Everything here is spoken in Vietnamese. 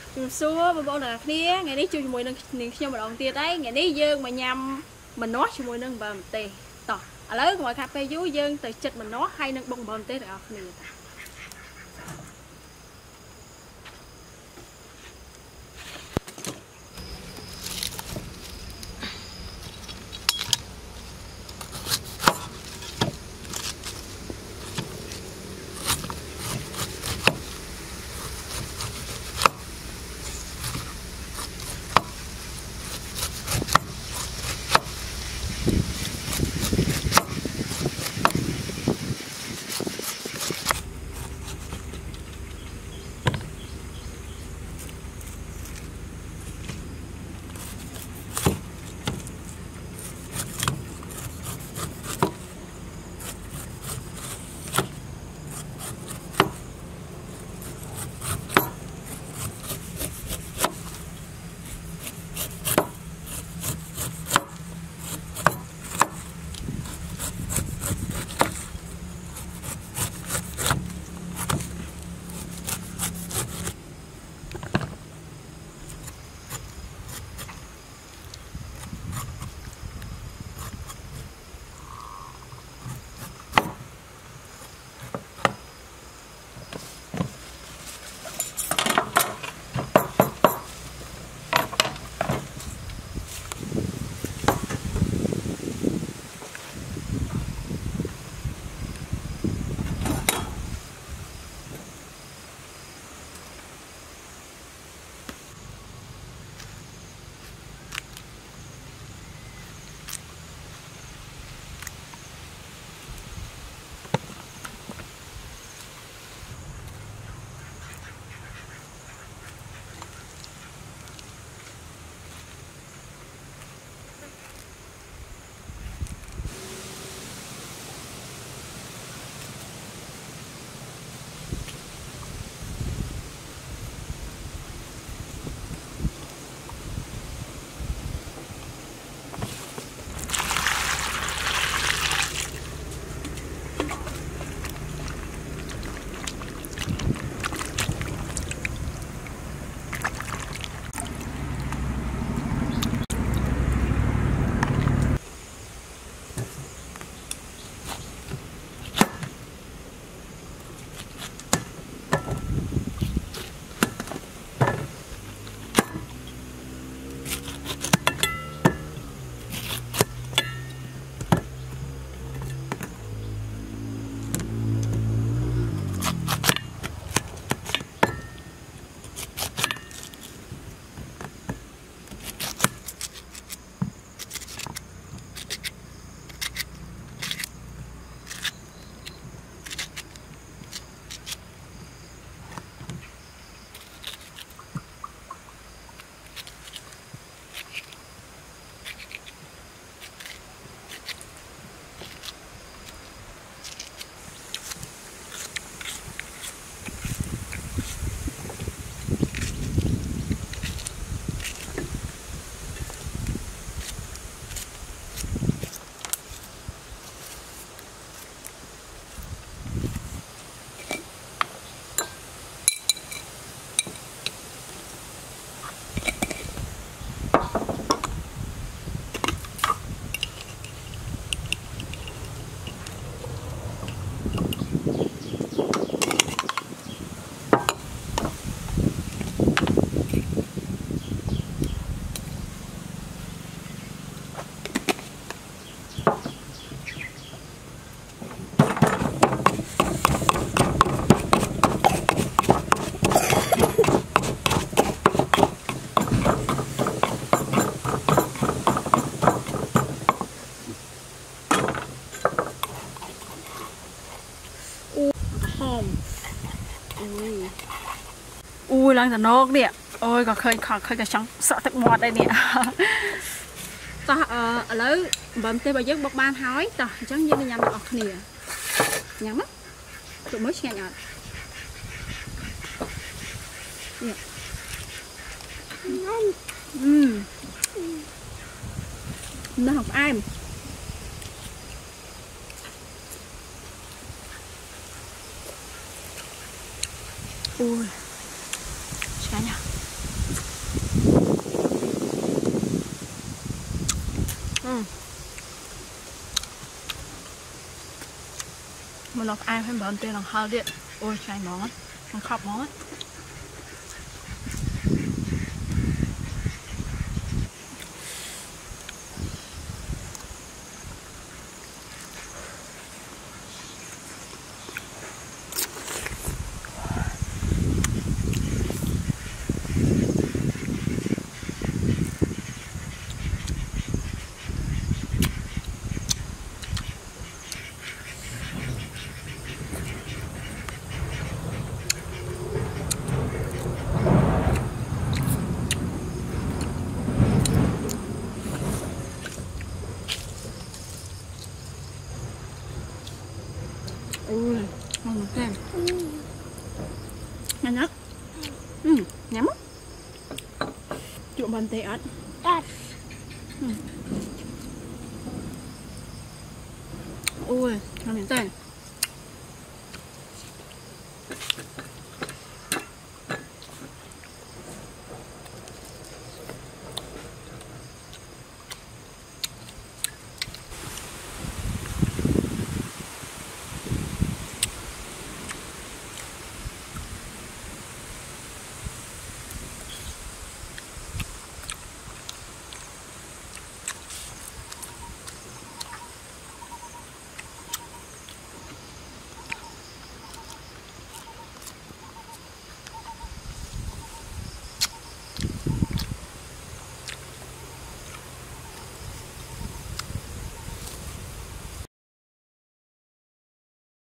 Chùm xua bà bọn là kia ngày đi chui mùi nâng nhưng mà đoạn tia đấy ngày đi dương mà nhằm mình nói chui mùi nâng bà một tì tỏ ở lấy ngoài cà phê dưới dương từ chật mình nó hay nâng bông bông tê được này. Ui lang thần nốt nè, ôi còn khơi cái trắng sợ thật ngọt đây nè. Ta ở lấy bấm tê bà giấc bọc ban hói ta chẳng như nhằm được nè, nhắm mắt, tụi mới nghe nhọt. Nó học ai mà. Ui chán nhỉ. nó ai phải bấm tên là hơi điện ôi trái món nó khóc món ui ngon thêm nhanh nhất nhắm chuột bàn tay ớt ui ngon thêm